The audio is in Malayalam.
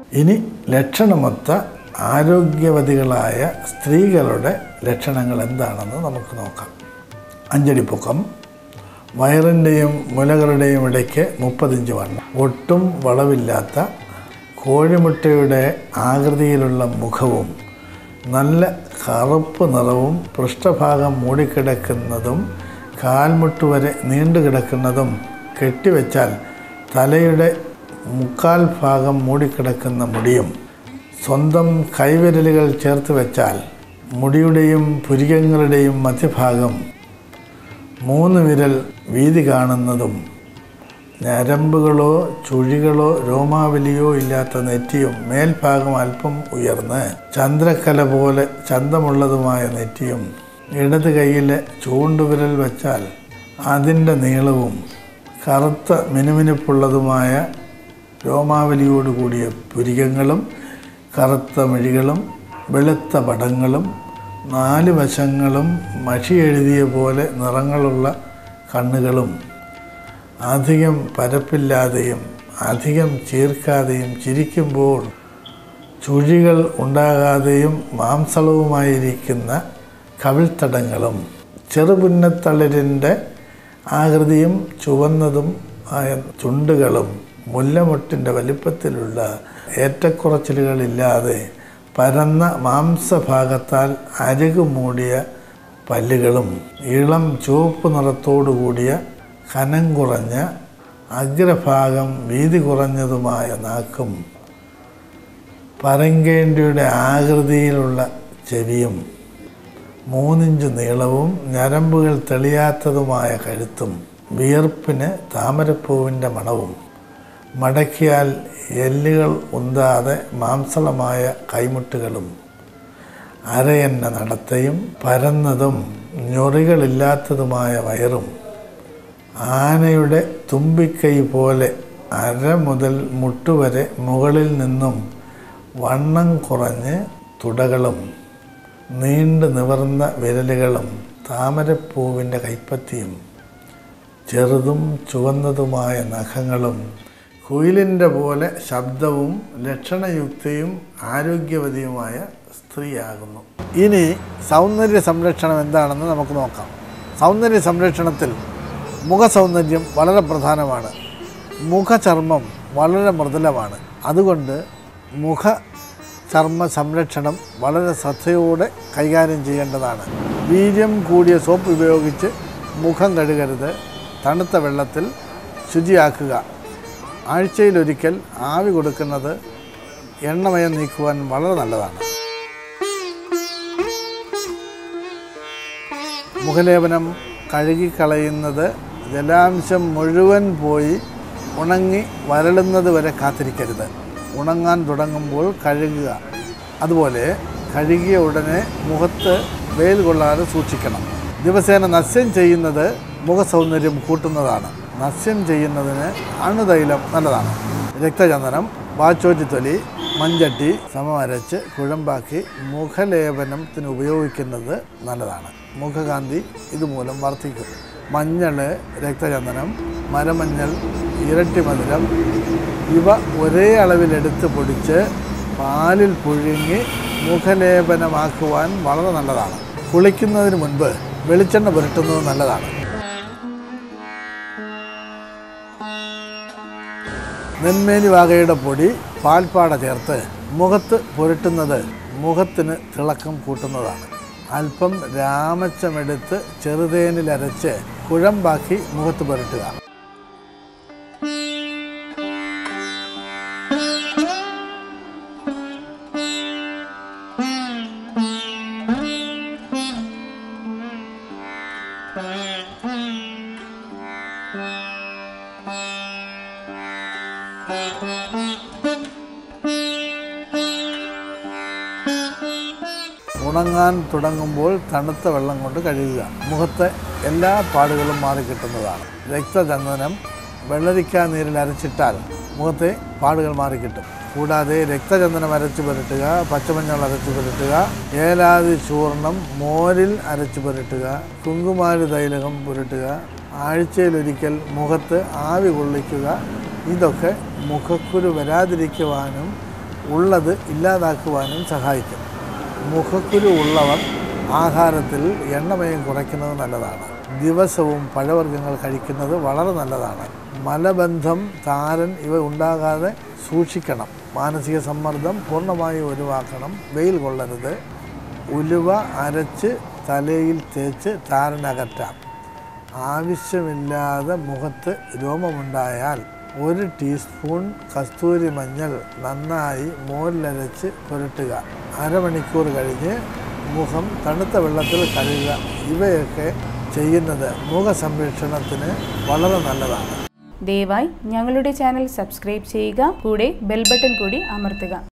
ഇനി ലക്ഷണമൊത്ത ആരോഗ്യവതികളായ സ്ത്രീകളുടെ ലക്ഷണങ്ങൾ എന്താണെന്ന് നമുക്ക് നോക്കാം. 5 അടി പൊക്കം, വയറിൻ്റെയും മുലകളുടെയും ഇടയ്ക്ക് 30 ഇഞ്ച് വണ്ണം, ഒട്ടും വളവില്ലാത്ത കോഴിമുട്ടയുടെ ആകൃതിയിലുള്ള മുഖവും നല്ല കറുപ്പ് നിറവും പൃഷ്ഠഭാഗം മൂടിക്കിടക്കുന്നതും കാൽമുട്ട് വരെ നീണ്ടു കിടക്കുന്നതും കെട്ടിവെച്ചാൽ തലയുടെ 3/4 ഭാഗം മൂടിക്കിടക്കുന്ന മുടിയും സ്വന്തം കൈവിരലുകൾ ചേർത്ത് വെച്ചാൽ മുടിയുടെയും പുരികങ്ങളുടെയും മധ്യഭാഗം 3 വിരൽ വീതി കാണുന്നതും ഞരമ്പുകളോ ചുഴികളോ രോമാവലിയോ ഇല്ലാത്ത നെറ്റിയും മേൽഭാഗം അല്പം ഉയർന്ന് ചന്ദ്രക്കല പോലെ ചന്തമുള്ളതുമായ നെറ്റിയും ഇടത് കൈയിലെ ചൂണ്ടുവിരൽ വച്ചാൽ അതിൻ്റെ നീളവും കറുത്ത മിനുമിനുപ്പുള്ളതുമായ രോമാവലിയോടുകൂടിയ പുരികങ്ങളും കറുത്ത മിഴികളും വെളുത്ത പടങ്ങളും 4 വശങ്ങളും മഷി എഴുതിയ പോലെ നിറങ്ങളുള്ള കണ്ണുകളും അധികം പരപ്പില്ലാതെയും അധികം ചീർക്കാതെയും ചിരിക്കുമ്പോൾ ചുഴികൾ ഉണ്ടാകാതെയും മാംസളവുമായിരിക്കുന്ന കവിൾത്തടങ്ങളും ചെറുപുന്നത്തളിരിൻ്റെ ആകൃതിയും ചുവന്നതും ആയ ചുണ്ടുകളും മുല്ലമൊട്ടിൻ്റെ വലിപ്പത്തിലുള്ള ഏറ്റക്കുറച്ചിലുകളില്ലാതെ പരന്ന മാംസഭാഗത്താൽ അരികു മൂടിയ പല്ലുകളും ഇളം ചുവപ്പ് നിറത്തോടുകൂടിയ കനം കുറഞ്ഞ അഗ്രഭാഗം വീതി കുറഞ്ഞതുമായ നാക്കും പറങ്കേണ്ടിയുടെ ആകൃതിയിലുള്ള ചെവിയും 3 ഇഞ്ച് നീളവും ഞരമ്പുകൾ തെളിയാത്തതുമായ കഴുത്തും വിയർപ്പിന് താമരപ്പൂവിൻ്റെ മണവും മടക്കിയാൽ എല്ലുകൾ ഉന്താതെ മാംസളമായ കൈമുട്ടുകളും അരയെന്ന നടത്തയും പരന്നതും ഞൊറികളില്ലാത്തതുമായ വയറും ആനയുടെ തുമ്പിക്കൈ പോലെ അര മുതൽ മുട്ടുവരെ മുകളിൽ നിന്നും വണ്ണം കുറഞ്ഞ് തുടകളും നീണ്ടു നിവർന്ന വിരലുകളും താമരപ്പൂവിൻ്റെ കൈപ്പത്തിയും ചെറുതും ചുവന്നതുമായ നഖങ്ങളും കുയിലിൻ്റെ പോലെ ശബ്ദവും ലക്ഷണയുക്തയും ആരോഗ്യവതിയുമായ സ്ത്രീയാകുന്നു. ഇനി സൗന്ദര്യ സംരക്ഷണം എന്താണെന്ന് നമുക്ക് നോക്കാം. സൗന്ദര്യ സംരക്ഷണത്തിൽ മുഖസൗന്ദര്യം വളരെ പ്രധാനമാണ്. മുഖചർമ്മം വളരെ മൃദുലമാണ്. അതുകൊണ്ട് മുഖചർമ്മ സംരക്ഷണം വളരെ ശ്രദ്ധയോടെ കൈകാര്യം ചെയ്യേണ്ടതാണ്. വീര്യം കൂടിയ സോപ്പ് ഉപയോഗിച്ച് മുഖം കഴുകരുത്. തണുത്ത വെള്ളത്തിൽ ശുചിയാക്കുക. ആഴ്ചയിലൊരിക്കൽ ആവി കൊടുക്കുന്നത് എണ്ണമയം നീക്കുവാൻ വളരെ നല്ലതാണ്. മുഖലേപനം കഴുകിക്കളയുന്നത് ജലാംശം മുഴുവൻ പോയി ഉണങ്ങി വരളുന്നത് വരെ കാത്തിരിക്കരുത്. ഉണങ്ങാൻ തുടങ്ങുമ്പോൾ കഴുകുക. അതുപോലെ കഴുകിയ ഉടനെ മുഖത്ത് വെയിൽ കൊള്ളാതെ സൂക്ഷിക്കണം. ദിവസേന നസ്യം ചെയ്യുന്നത് മുഖസൗന്ദര്യം കൂട്ടുന്നതാണ്. നസ്യം ചെയ്യുന്നതിന് അണുതൈലം നല്ലതാണ്. രക്തചന്ദനം, വാച്ചോറ്റിത്തൊലി, മഞ്ചട്ടി സമം അരച്ച് കുഴമ്പാക്കി മുഖലേപനത്തിന് ഉപയോഗിക്കുന്നത് നല്ലതാണ്. മുഖകാന്തി ഇതുമൂലം വർദ്ധിക്കും. മഞ്ഞൾ, രക്തചന്ദനം, മരമഞ്ഞൾ, ഇരട്ടി മധുരം ഇവ ഒരേ അളവിലെടുത്ത് പൊടിച്ച് പാലിൽ പുഴുങ്ങി മുഖലേപനമാക്കുവാൻ വളരെ നല്ലതാണ്. കുളിക്കുന്നതിന് മുൻപ് വെളിച്ചെണ്ണ പുരട്ടുന്നത് നല്ലതാണ്. നെന്മേനി വാകയുടെ പൊടി പാൽപ്പാട ചേർത്ത് മുഖത്ത് പുരട്ടുന്നത് മുഖത്തിന് തിളക്കം കൂട്ടുന്നതാണ്. അല്പം രാമച്ചമെടുത്ത് ചെറുതേനിലരച്ച് കുഴമ്പാക്കി മുഖത്ത് പുരട്ടുക. ഉണങ്ങാൻ തുടങ്ങുമ്പോൾ തണുത്ത വെള്ളം കൊണ്ട് കഴുകുക. മുഖത്തെ എല്ലാ പാടുകളും മാറിക്കിട്ടുന്നതാണ്. രക്തചന്ദനം വെള്ളരിക്ക നീരിൽ അരച്ചിട്ടാൽ മുഖത്തെ പാടുകൾ മാറിക്കിട്ടും. കൂടാതെ രക്തചന്ദനം അരച്ചു പുരട്ടുക, പച്ചമഞ്ഞൾ അരച്ചു പുരട്ടുക, ഏലാതി ചൂർണം മോരിൽ അരച്ചു പുരട്ടുക, കുങ്കുമാരി തൈലകം പുരട്ടുക, ആഴ്ചയിലൊരിക്കൽ മുഖത്ത് ആവി കൊള്ളിക്കുക. ഇതൊക്കെ മുഖക്കുരു വരാതിരിക്കുവാനും ഉള്ളത് ഇല്ലാതാക്കുവാനും സഹായിക്കും. മുഖക്കുരു ഉള്ളവർ ആഹാരത്തിൽ എണ്ണമയം കുറയ്ക്കുന്നത് നല്ലതാണ്. ദിവസവും പഴവർഗ്ഗങ്ങൾ കഴിക്കുന്നത് വളരെ നല്ലതാണ്. മലബന്ധം, താരൻ ഇവ ഉണ്ടാകാതെ സൂക്ഷിക്കണം. മാനസിക സമ്മർദ്ദം പൂർണ്ണമായി ഒഴിവാക്കണം. വെയിൽ കൊള്ളരുത്. ഉലുവ അരച്ച് തലയിൽ തേച്ച് താരനകറ്റാം. ആവശ്യമില്ലാതെ മുഖത്ത് രോമമുണ്ടായാൽ 1 ടീസ്പൂൺ കസ്തൂരി മഞ്ഞൾ നന്നായി മോരിലരച്ച് പുരട്ടുക. അരമണിക്കൂർ കഴിഞ്ഞ് മുഖം തണുത്ത വെള്ളത്തിൽ കഴുകുക. ഇവയൊക്കെ ചെയ്യുന്നത് മുഖ സംരക്ഷണത്തിന് വളരെ നല്ലതാണ്. ദയവായി ഞങ്ങളുടെ ചാനൽ സബ്സ്ക്രൈബ് ചെയ്യുക. കൂടെ ബെൽ ബട്ടൺ കൂടി അമർത്തുക.